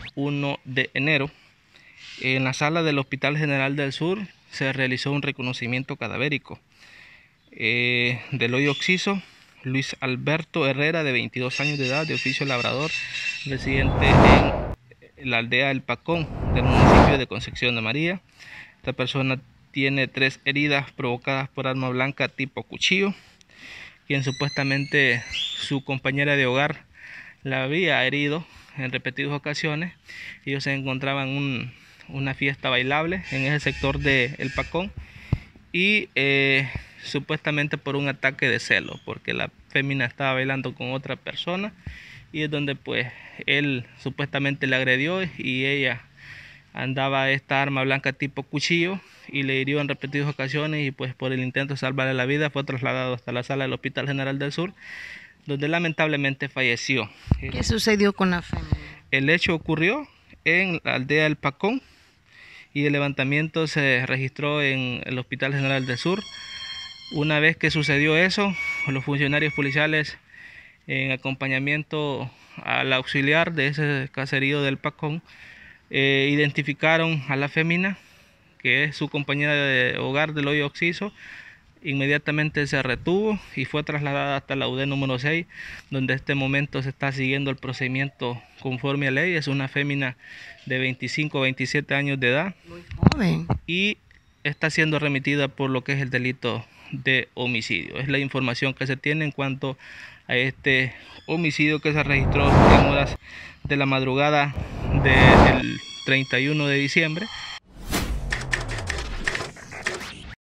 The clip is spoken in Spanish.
1 de enero, en la sala del Hospital General del Sur se realizó un reconocimiento cadavérico del hoyo occiso Luis Alberto Herrera, de 22 años de edad, de oficio labrador, residente en la aldea El Pacón del municipio de Concepción de María. Esta persona tiene 3 heridas provocadas por arma blanca tipo cuchillo, quien supuestamente su compañera de hogar la había herido en repetidas ocasiones. Ellos se encontraban en una fiesta bailable en ese sector de El Pacón y supuestamente por un ataque de celo, porque la fémina estaba bailando con otra persona y es donde pues él supuestamente le agredió y ella andaba esta arma blanca tipo cuchillo y le hirió en repetidas ocasiones, y pues por el intento de salvarle la vida fue trasladado hasta la sala del Hospital General del Sur, donde lamentablemente falleció. ¿Qué sucedió con la fémina? El hecho ocurrió en la aldea El Pacón y el levantamiento se registró en el Hospital General del Sur. Una vez que sucedió eso, los funcionarios policiales, en acompañamiento al auxiliar de ese caserío del Pacón, identificaron a la fémina, que es su compañera de hogar del hoyo occiso. Inmediatamente se retuvo y fue trasladada hasta la UD número 6, donde en este momento se está siguiendo el procedimiento conforme a ley. Es una fémina de 25 o 27 años de edad, Muy joven, y está siendo remitida por lo que es el delito de homicidio. Es la información que se tiene en cuanto a este homicidio que se registró en horas de la madrugada del 31 de diciembre